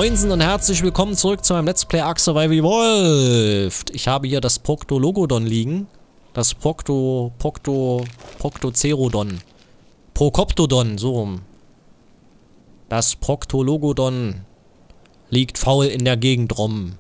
Moinsen und herzlich willkommen zurück zu meinem Let's Play Ark Survival Evolved. Ich habe hier das Proctologodon liegen. Das Proctocerodon. Procoptodon, so rum. Das Proctologodon liegt faul in der Gegend rum.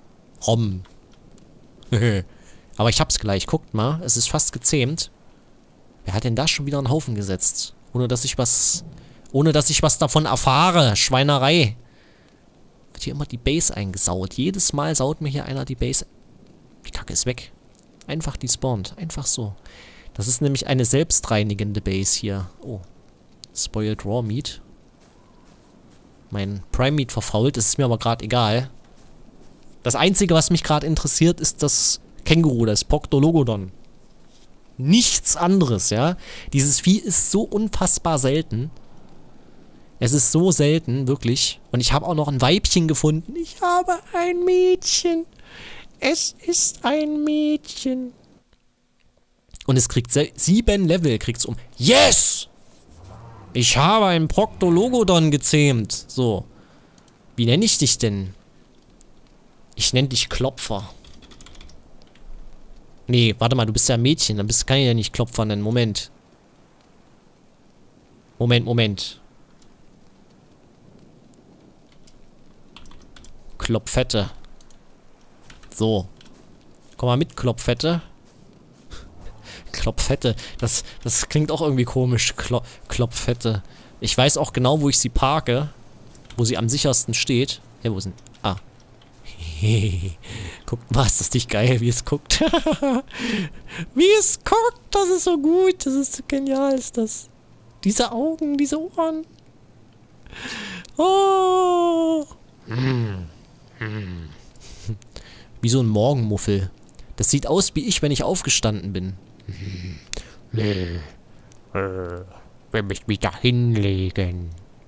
Aber ich hab's gleich. Guckt mal, es ist fast gezähmt. Wer hat denn da schon wieder einen Haufen gesetzt? Ohne dass ich was davon erfahre. Schweinerei. Wird hier immer die Base eingesaut. Jedes Mal saut mir hier einer die Base. Die Kacke ist weg. Einfach despawned. Einfach so. Das ist nämlich eine selbstreinigende Base hier. Oh. Spoiled Raw Meat. Mein Prime Meat verfault. Das ist mir aber gerade egal. Das Einzige, was mich gerade interessiert, ist das Känguru, das Proctologodon. Nichts anderes, ja. Dieses Vieh ist so unfassbar selten. Es ist so selten, wirklich. Und ich habe auch noch ein Weibchen gefunden. Ich habe ein Mädchen. Es ist ein Mädchen. Und es kriegt 7 Level, kriegt's um. Yes! Ich habe einen Proctologodon gezähmt. So. Wie nenne ich dich denn? Ich nenne dich Klopfer. Nee, warte mal, du bist ja ein Mädchen. Dann kann ich ja nicht Klopfer nennen. Moment. Moment. Klopfette. So. Komm mal mit, Klopfette. Klopfette. Das klingt auch irgendwie komisch. Klopfette. Ich weiß auch genau, wo ich sie parke. Wo sie am sichersten steht. Ja, wo sind... Ah. Guckt mal, ist das nicht geil, wie es guckt. Wie es guckt, das ist so gut. Das ist so genial, ist das. Diese Augen, diese Ohren. Oh. Wie so ein Morgenmuffel. Das sieht aus wie ich, wenn ich aufgestanden bin. Will mich wieder hinlegen.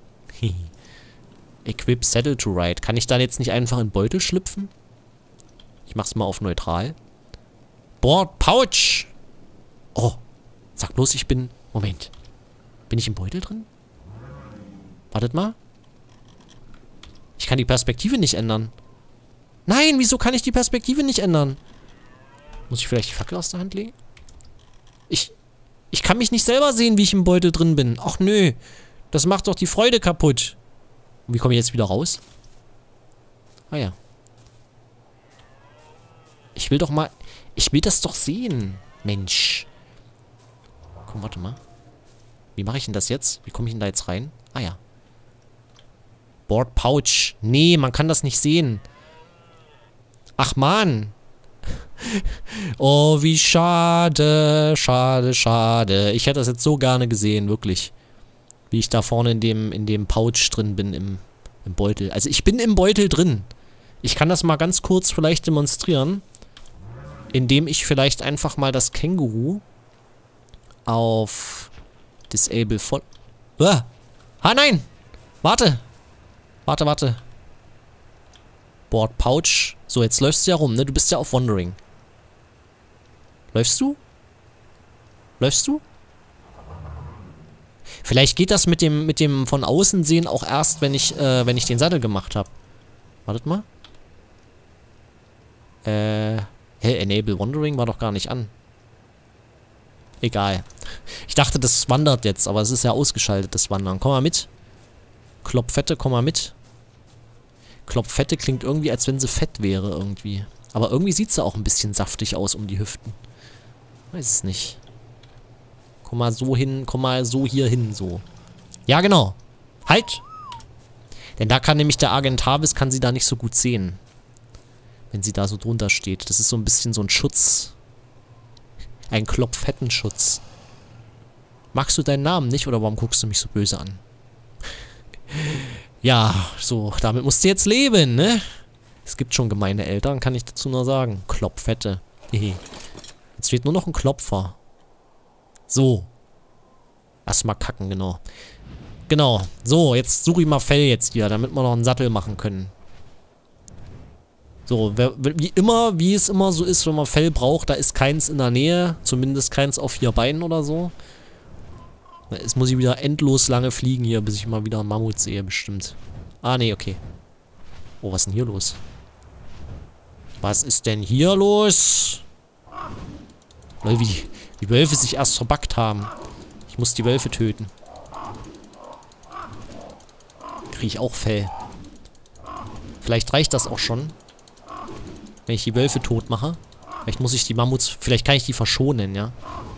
Equip Saddle to Ride. Kann ich dann jetzt nicht einfach in Beutel schlüpfen? Ich mach's mal auf neutral. Board Pouch! Oh. Sag bloß, ich bin... Moment. Bin ich im Beutel drin? Wartet mal. Ich kann die Perspektive nicht ändern. Nein, wieso kann ich die Perspektive nicht ändern? Muss ich vielleicht die Fackel aus der Hand legen? Ich kann mich nicht selber sehen, wie ich im Beutel drin bin. Ach nö. Das macht doch die Freude kaputt. Und wie komme ich jetzt wieder raus? Ah ja. Ich will doch mal... Ich will das doch sehen. Mensch. Komm, warte mal. Wie mache ich denn das jetzt? Wie komme ich denn da jetzt rein? Ah ja. Board Pouch. Nee, man kann das nicht sehen. Ach man. Oh, wie schade. Schade. Ich hätte das jetzt so gerne gesehen, wirklich. Wie ich da vorne in dem Pouch drin bin, im Beutel. Also ich bin im Beutel drin. Ich kann das mal ganz kurz vielleicht demonstrieren. Indem ich vielleicht einfach mal das Känguru auf Disable voll... Ah, nein! Warte! Board Pouch. So, jetzt läufst du ja rum, ne? Du bist ja auf Wandering. Läufst du? Vielleicht geht das mit dem von außen sehen auch erst, wenn ich den Sattel gemacht habe. Wartet mal. Enable Wandering war doch gar nicht an. Egal. Ich dachte, das wandert jetzt, aber es ist ja ausgeschaltet, das Wandern. Komm mal mit. Klopfette, komm mal mit. Klopfette klingt irgendwie, als wenn sie fett wäre irgendwie. Aber irgendwie sieht sie auch ein bisschen saftig aus um die Hüften. Weiß es nicht. Komm mal so hin, komm mal so hier hin, so. Ja, genau. Halt! Denn da kann nämlich der Argentavis, kann sie da nicht so gut sehen. Wenn sie da so drunter steht. Das ist so ein bisschen so ein Schutz. Ein Klopfettenschutz. Magst du deinen Namen nicht, oder warum guckst du mich so böse an? Ja, so, damit musst du jetzt leben, ne? Es gibt schon gemeine Eltern, kann ich dazu nur sagen. Klopfette. Jetzt fehlt nur noch ein Klopfer. So. Erstmal kacken, genau. Genau. So, jetzt suche ich mal Fell jetzt hier, damit wir noch einen Sattel machen können. So, wie es immer so ist, wenn man Fell braucht, da ist keins in der Nähe. Zumindest keins auf 4 Beinen oder so. Jetzt muss ich wieder endlos lange fliegen hier, bis ich mal wieder einen Mammut sehe, bestimmt. Ah, nee, okay. Oh, was ist denn hier los? Was ist denn hier los? Weil wie die Wölfe sich erst verbuggt haben. Ich muss die Wölfe töten. Kriege ich auch Fell. Vielleicht reicht das auch schon. Wenn ich die Wölfe tot mache. Vielleicht muss ich die Mammuts... Vielleicht kann ich die verschonen, ja.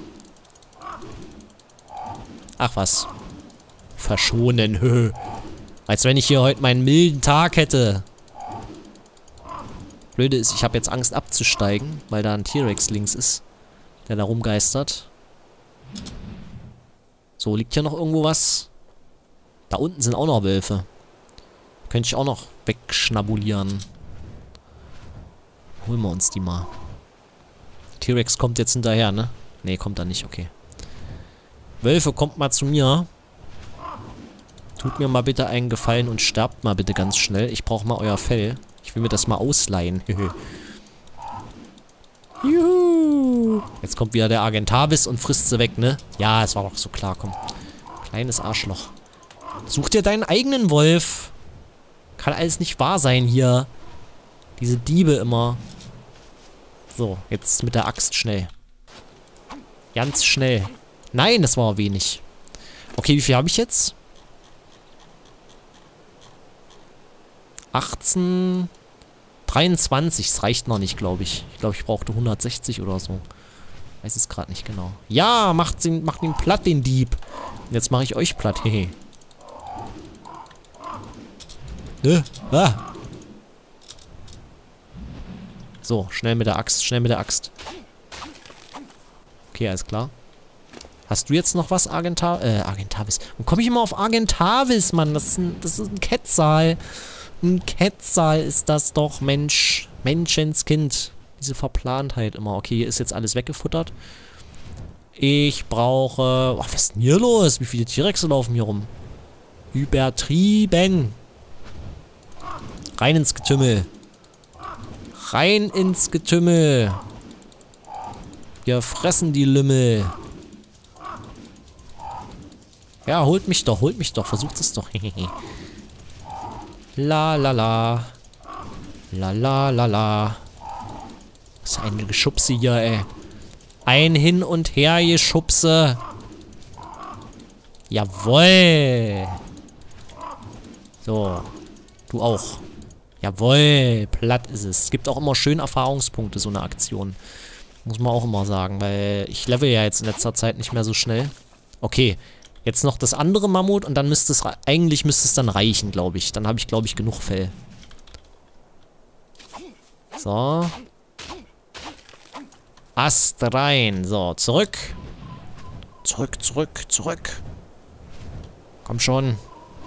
Ach was. Verschonen, hö. Als wenn ich hier heute meinen milden Tag hätte. Blöde ist, ich habe jetzt Angst abzusteigen, weil da ein T-Rex links ist, der da rumgeistert. So, liegt hier noch irgendwo was? Da unten sind auch noch Wölfe. Könnte ich auch noch wegschnabulieren. Holen wir uns die mal. T-Rex kommt jetzt hinterher, ne? Ne, kommt er nicht, okay. Wölfe, kommt mal zu mir. Tut mir mal bitte einen Gefallen und sterbt mal bitte ganz schnell. Ich brauche mal euer Fell. Ich will mir das mal ausleihen. Juhu. Jetzt kommt wieder der Argentavis und frisst sie weg, ne? Ja, es war doch so klar, komm. Kleines Arschloch. Such dir deinen eigenen Wolf. Kann alles nicht wahr sein hier. Diese Diebe immer. So, jetzt mit der Axt schnell. Ganz schnell. Nein, das war wenig. Okay, wie viel habe ich jetzt? 18... 23, das reicht noch nicht, glaube ich. Ich glaube, ich brauchte 160 oder so. Weiß es gerade nicht genau. Ja, macht ihn platt, den Dieb. Jetzt mache ich euch platt, hehe. So, schnell mit der Axt, schnell mit der Axt. Okay, alles klar. Hast du jetzt noch was, Argentavis? Und komme ich immer auf Argentavis, Mann? Das ist ein Quetzal. Ein Quetzal ist das doch, Mensch. Menschenskind. Diese Verplantheit immer. Okay, hier ist jetzt alles weggefuttert. Ich brauche... Oh, was ist denn hier los? Wie viele T-Rexe laufen hier rum? Übertrieben. Rein ins Getümmel. Rein ins Getümmel. Wir fressen die Lümmel. Ja, holt mich doch, versucht es doch. La la la. La la la la. Was ist ein Geschubse hier, ey. Ein Hin und Her Geschubse. Jawohl. So. Du auch. Jawohl. Platt ist es. Es gibt auch immer schön Erfahrungspunkte, so eine Aktion. Muss man auch immer sagen, weil ich level ja jetzt in letzter Zeit nicht mehr so schnell. Okay. Jetzt noch das andere Mammut und dann müsste es... Eigentlich müsste es dann reichen, glaube ich. Dann habe ich, glaube ich, genug Fell. So. Ast rein. So, zurück. Zurück. Komm schon.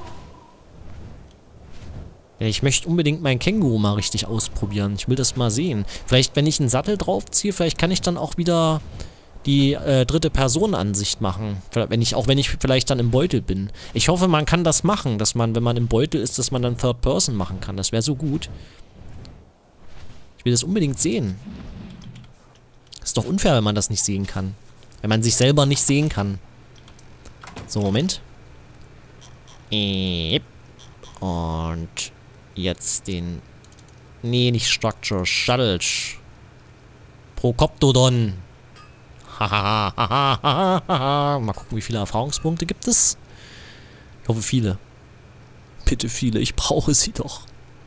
Ich möchte unbedingt meinen Känguru mal richtig ausprobieren. Ich will das mal sehen. Vielleicht, wenn ich einen Sattel draufziehe, vielleicht kann ich dann auch wieder... die dritte Personenansicht machen. Wenn ich vielleicht dann im Beutel bin. Ich hoffe, man kann das machen, dass man, wenn man im Beutel ist, dass man dann Third Person machen kann. Das wäre so gut. Ich will das unbedingt sehen. Ist doch unfair, wenn man das nicht sehen kann. Wenn man sich selber nicht sehen kann. So, Moment. Und jetzt den... Nee, nicht Structure. Shuttle. Procoptodon. Mal gucken, wie viele Erfahrungspunkte gibt es. Ich hoffe, viele. Bitte viele, ich brauche sie doch.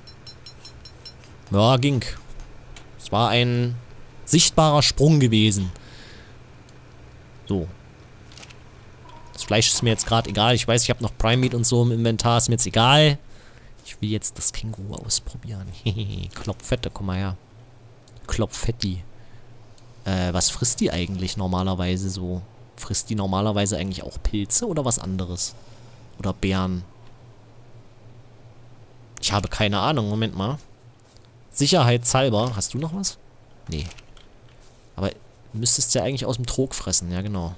Ja, ging. Es war ein sichtbarer Sprung gewesen. So. Das Fleisch ist mir jetzt gerade egal. Ich weiß, ich habe noch Prime Meat und so im Inventar. Ist mir jetzt egal. Ich will jetzt das Känguru ausprobieren. Klopfette, komm mal her. Klopfetti. Was frisst die eigentlich normalerweise so? Frisst die normalerweise eigentlich auch Pilze oder was anderes? Oder Beeren? Ich habe keine Ahnung. Moment mal. Sicherheitshalber. Hast du noch was? Nee. Aber du müsstest ja eigentlich aus dem Trog fressen. Ja, genau.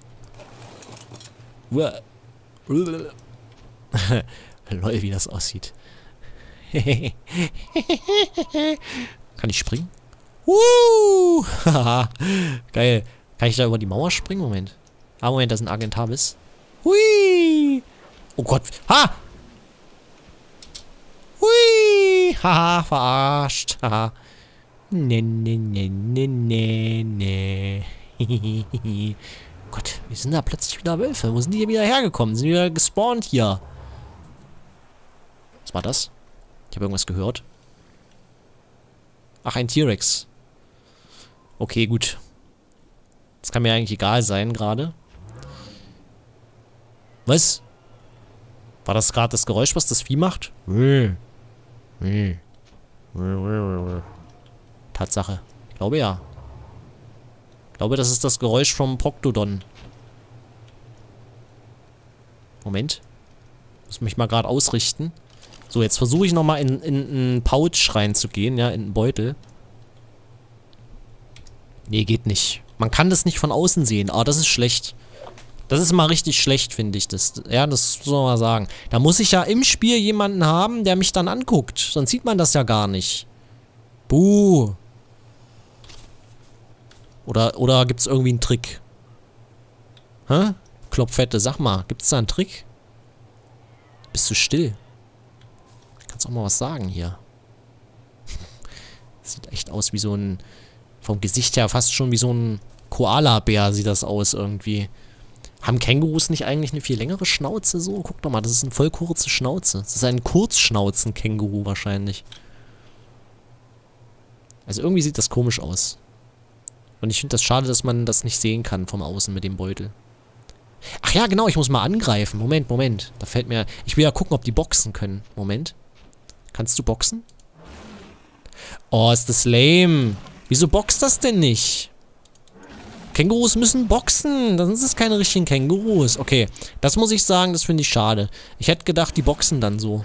Lol, wie das aussieht. Kann ich springen? Geil. Kann ich da über die Mauer springen? Moment. Ah, Moment, da ist ein Argentavis. Hui! Oh Gott. Ha! Hui! Haha, verarscht. Haha. Ne, ne, ne, ne, ne, ne. Gott, wie sind da plötzlich wieder Wölfe? Wo sind die hier wieder hergekommen? Sind die wieder gespawnt hier? Was war das? Ich habe irgendwas gehört. Ach, ein T-Rex. Okay, gut. Das kann mir eigentlich egal sein gerade. Was? War das gerade das Geräusch, was das Vieh macht? Tatsache. Ich glaube ja. Ich glaube, das ist das Geräusch vom Proctodon. Moment. Muss mich mal gerade ausrichten. So, jetzt versuche ich nochmal in einen Pouch reinzugehen, ja, in einen Beutel. Nee, geht nicht. Man kann das nicht von außen sehen. Ah, das ist schlecht. Das ist mal richtig schlecht, finde ich. Ja, das soll man mal sagen. Da muss ich ja im Spiel jemanden haben, der mich dann anguckt. Sonst sieht man das ja gar nicht. Buh. Oder gibt es irgendwie einen Trick? Hä? Klopfette, sag mal, gibt es da einen Trick? Bist du still? Kannst auch mal was sagen hier. Sieht echt aus wie so ein... Vom Gesicht her fast schon wie so ein Koala-Bär sieht das aus irgendwie. Haben Kängurus nicht eigentlich eine viel längere Schnauze so? Guck doch mal, das ist eine voll kurze Schnauze. Das ist ein Kurzschnauzen-Känguru wahrscheinlich. Also irgendwie sieht das komisch aus. Und ich finde das schade, dass man das nicht sehen kann vom Außen mit dem Beutel. Ach ja, genau, ich muss mal angreifen. Moment, Moment. Da fällt mir... Ich will ja gucken, ob die boxen können. Moment. Kannst du boxen? Oh, ist das lame. Wieso boxt das denn nicht? Kängurus müssen boxen. Dann sind es keine richtigen Kängurus. Okay, das muss ich sagen, das finde ich schade. Ich hätte gedacht, die boxen dann so.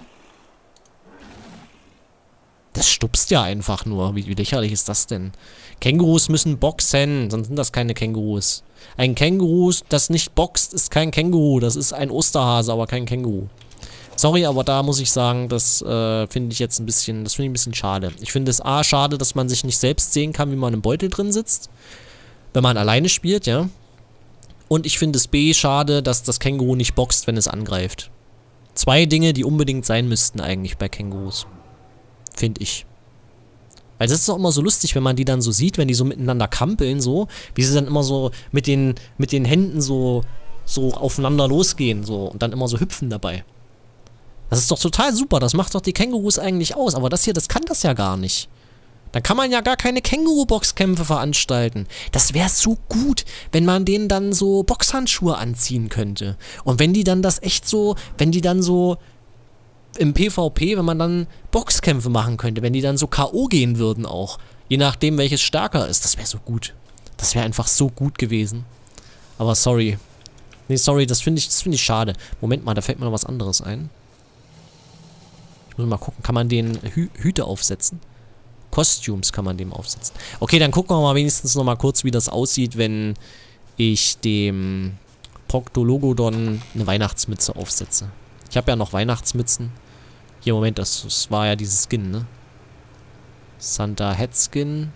Das stupst ja einfach nur. Wie lächerlich ist das denn? Kängurus müssen boxen, sonst sind das keine Kängurus. Ein Känguru, das nicht boxt, ist kein Känguru. Das ist ein Osterhase, aber kein Känguru. Sorry, aber da muss ich sagen, das finde ich jetzt ein bisschen, das finde ich ein bisschen schade. Ich finde es A, schade, dass man sich nicht selbst sehen kann, wie man im Beutel drin sitzt. Wenn man alleine spielt, ja. Und ich finde es B, schade, dass das Känguru nicht boxt, wenn es angreift. Zwei Dinge, die unbedingt sein müssten eigentlich bei Kängurus. Finde ich. Weil das ist auch immer so lustig, wenn man die dann so sieht, wenn die so miteinander kampeln, so, wie sie dann immer so mit den Händen so aufeinander losgehen, so, und dann immer so hüpfen dabei. Das ist doch total super, das macht doch die Kängurus eigentlich aus, aber das hier, das kann das ja gar nicht. Dann kann man ja gar keine Känguru-Boxkämpfe veranstalten. Das wäre so gut, wenn man denen dann so Boxhandschuhe anziehen könnte. Und wenn die dann das echt so, wenn die dann so im PvP, wenn man dann Boxkämpfe machen könnte, wenn die dann so K.O. gehen würden auch. Je nachdem, welches stärker ist. Das wäre so gut. Das wäre einfach so gut gewesen. Aber sorry. Nee, sorry, das finde ich schade. Moment mal, da fällt mir noch was anderes ein. Ich muss mal gucken, kann man den Hüte aufsetzen? Costumes kann man dem aufsetzen. Okay, dann gucken wir mal wenigstens noch mal kurz, wie das aussieht, wenn ich dem Proctologodon eine Weihnachtsmütze aufsetze. Ich habe ja noch Weihnachtsmützen. Hier, Moment, das war ja dieses Skin, ne? Santa Hat Skin.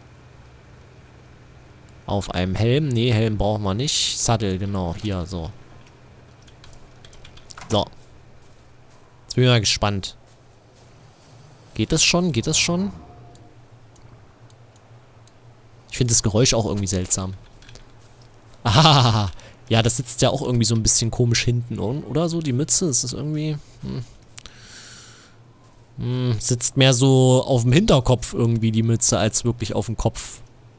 Auf einem Helm. Nee, Helm brauchen wir nicht. Sattel, genau. Hier, so. So. Jetzt bin ich mal gespannt. Geht das schon? Geht das schon? Ich finde das Geräusch auch irgendwie seltsam. Ah, ja, das sitzt ja auch irgendwie so ein bisschen komisch hinten, oder so, die Mütze. Das ist irgendwie... sitzt mehr so auf dem Hinterkopf irgendwie, die Mütze, als wirklich auf dem Kopf.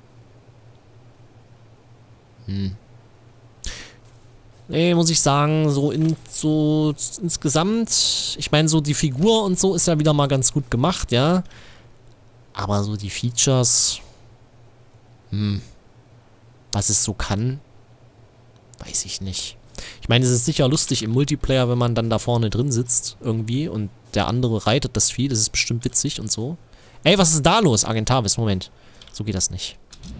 Nee, muss ich sagen, so insgesamt, ich meine, so die Figur und so ist ja wieder mal ganz gut gemacht, ja. Aber so die Features... was es so kann, weiß ich nicht. Ich meine, es ist sicher lustig im Multiplayer, wenn man dann da vorne drin sitzt, irgendwie, und der andere reitet das Vieh, das ist bestimmt witzig und so. Ey, was ist da los, Argentavis? Moment. So geht das nicht.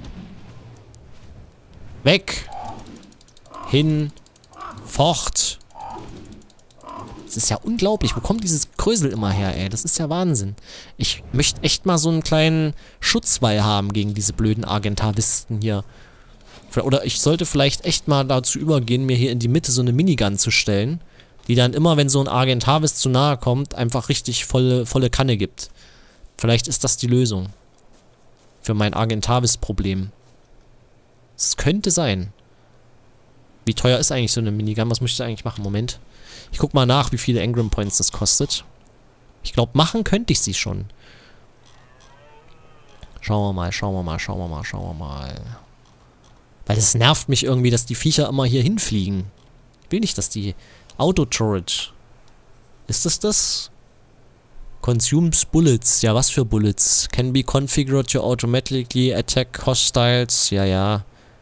Weg! Hin! Fort! Das ist ja unglaublich. Wo kommt dieses Krösel immer her, ey? Das ist ja Wahnsinn. Ich möchte echt mal so einen kleinen Schutzwall haben gegen diese blöden Argentavisten hier. Oder ich sollte vielleicht echt mal dazu übergehen, mir hier in die Mitte so eine Minigun zu stellen. Die dann immer, wenn so ein Argentavis zu nahe kommt, einfach richtig volle Kanne gibt. Vielleicht ist das die Lösung. Für mein Argentavis-Problem. Es könnte sein. Wie teuer ist eigentlich so eine Minigun? Was muss ich da eigentlich machen? Moment. Ich guck mal nach, wie viele Engram Points das kostet. Ich glaube, machen könnte ich sie schon. Schauen wir mal, schauen wir mal, schauen wir mal, schauen wir mal. Weil es nervt mich irgendwie, dass die Viecher immer hier hinfliegen. Ich will nicht, dass die... Auto-Turret. Ist das das? Consumes Bullets. Ja, was für Bullets? Can be configured to automatically attack hostiles. Ja, ja.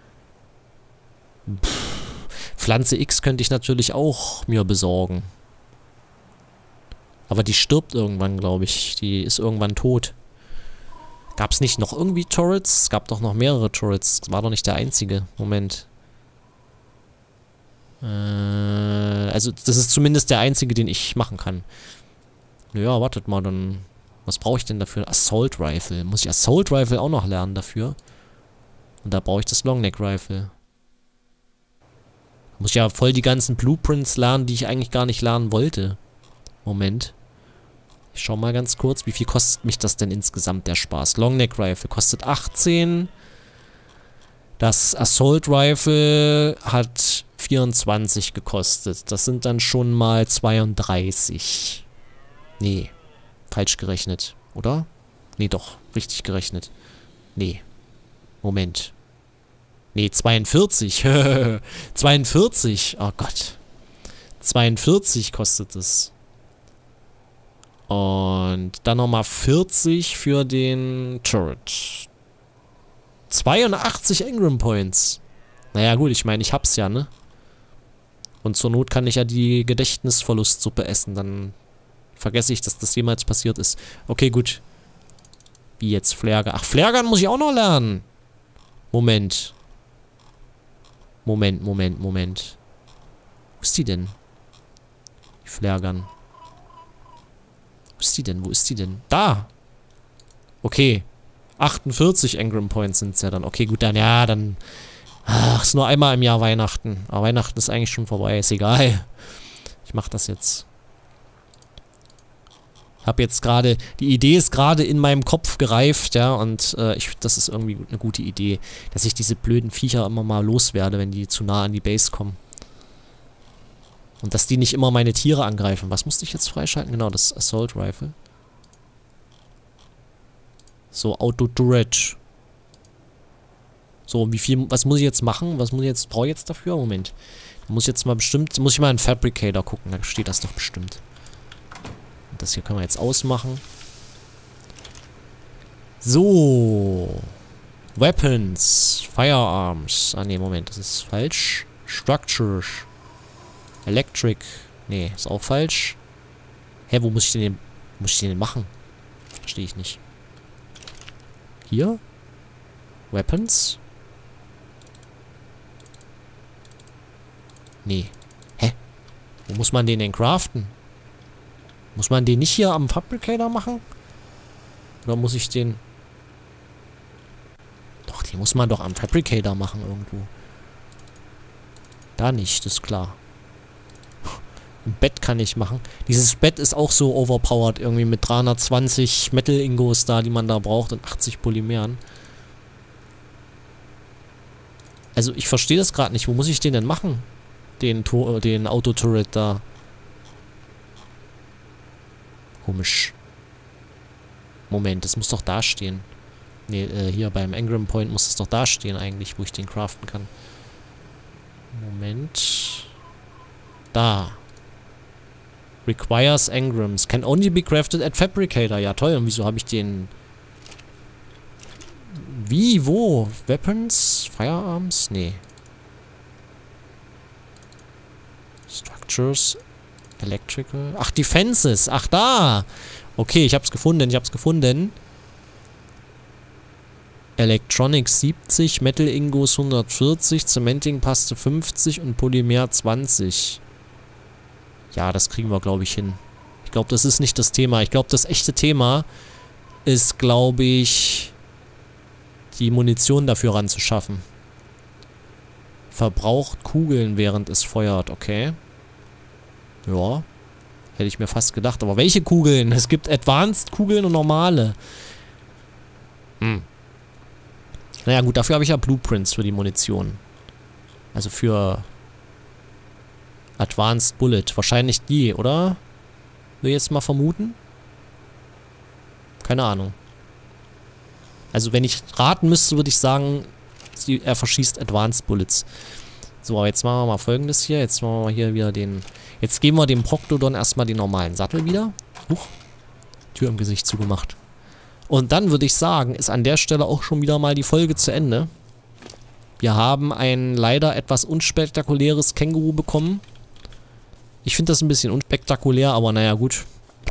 Pflanze X könnte ich natürlich auch mir besorgen. Aber die stirbt irgendwann, glaube ich. Die ist irgendwann tot. Gab es nicht noch irgendwie Turrets? Es gab doch noch mehrere Turrets. Das war doch nicht der einzige. Moment. Also, das ist zumindest der einzige, den ich machen kann. Ja, wartet mal, dann... Was brauche ich denn dafür? Assault Rifle. Muss ich Assault Rifle auch noch lernen dafür? Und da brauche ich das Longneck Rifle. Muss ich ja voll die ganzen Blueprints lernen, die ich eigentlich gar nicht lernen wollte. Moment. Ich schau mal ganz kurz, wie viel kostet mich das denn insgesamt, der Spaß? Longneck Rifle kostet 18. Das Assault Rifle hat 24 gekostet. Das sind dann schon mal 32. Nee. Falsch gerechnet, oder? Nee, doch. Richtig gerechnet. Nee. Moment. Nee, 42. 42. Oh Gott. 42 kostet es. Und dann nochmal 40 für den Turret. 82 Engram Points. Naja gut, ich meine, ich hab's ja, ne? Und zur Not kann ich ja die Gedächtnisverlustsuppe essen. Dann vergesse ich, dass das jemals passiert ist. Okay, gut. Wie jetzt Flaregun? Ach, Flaregun muss ich auch noch lernen. Moment. Moment. Wo ist die denn? Die Flaregun. Wo ist die denn? Wo ist die denn? Da! Okay. 48 Engram Points sind es ja dann. Okay, gut, dann, ja, dann... Ach, ist nur einmal im Jahr Weihnachten. Aber Weihnachten ist eigentlich schon vorbei. Ist egal. Ich mach das jetzt. Hab jetzt gerade... Die Idee ist gerade in meinem Kopf gereift, ja, und das ist irgendwie eine gute Idee, dass ich diese blöden Viecher immer mal loswerde, wenn die zu nah an die Base kommen. Und dass die nicht immer meine Tiere angreifen. Was musste ich jetzt freischalten? Genau, das Assault Rifle. So, Auto-Turret. So, wie viel, was muss ich jetzt machen? Was muss ich jetzt, brauche ich jetzt dafür? Moment. Muss ich jetzt mal bestimmt, muss ich mal in Fabricator gucken, da steht das doch bestimmt. Und das hier können wir jetzt ausmachen. So. Weapons. Firearms. Ah, ne, Moment, das ist falsch. Structures. Electric. Ne, ist auch falsch. Hä, wo muss ich den machen? Verstehe ich nicht. Hier? Weapons? Nee. Hä? Wo muss man den denn craften? Muss man den nicht hier am Fabricator machen? Oder muss ich den... Doch, den muss man doch am Fabricator machen irgendwo. Da nicht, das ist klar. Ein Bett kann ich machen. Dieses Bett ist auch so overpowered irgendwie mit 320 Metal-Ingos da, die man da braucht und 80 Polymeren. Also ich verstehe das gerade nicht. Wo muss ich den denn machen? Den Auto-Turret da. Komisch. Moment, das muss doch da stehen. Ne, hier beim Engram Point muss das doch da stehen eigentlich, wo ich den craften kann. Moment. Da. Requires Engrams. Can only be crafted at Fabricator. Ja, toll. Und wieso habe ich den... Wie? Wo? Weapons? Firearms? Nee. Structures. Electrical. Ach, Defenses. Ach, da. Okay, ich hab's gefunden. Electronics 70, Metal Ingos 140, Cementing Paste 50 und Polymer 20. Ja, das kriegen wir, glaube ich, hin. Ich glaube, das ist nicht das Thema. Ich glaube, das echte Thema ist, glaube ich, die Munition dafür ranzuschaffen. Verbraucht Kugeln, während es feuert. Okay. Ja. Hätte ich mir fast gedacht. Aber welche Kugeln? Es gibt Advanced-Kugeln und normale. Naja gut, dafür habe ich ja Blueprints für die Munition. Also für Advanced Bullet. Wahrscheinlich die, oder? Will ich jetzt mal vermuten? Keine Ahnung. Also wenn ich raten müsste, würde ich sagen, er verschießt Advanced Bullets. So, aber jetzt machen wir mal Folgendes hier. Jetzt machen wir mal hier wieder den... Jetzt geben wir dem Proctodon erstmal den normalen Sattel wieder. Huch. Tür im Gesicht zugemacht. Und dann würde ich sagen, ist an der Stelle auch schon wieder mal die Folge zu Ende. Wir haben ein leider etwas unspektakuläres Känguru bekommen. Ich finde das ein bisschen unspektakulär, aber naja, gut.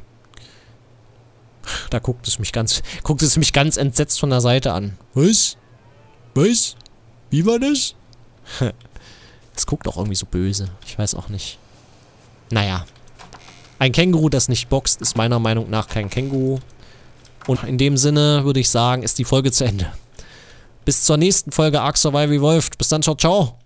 Da guckt es mich ganz entsetzt von der Seite an. Was? Was? Wie war das? Es guckt auch irgendwie so böse. Ich weiß auch nicht. Naja. Ein Känguru, das nicht boxt, ist meiner Meinung nach kein Känguru. Und in dem Sinne würde ich sagen, ist die Folge zu Ende. Bis zur nächsten Folge Ark Survival Evolved. Bis dann, ciao, ciao.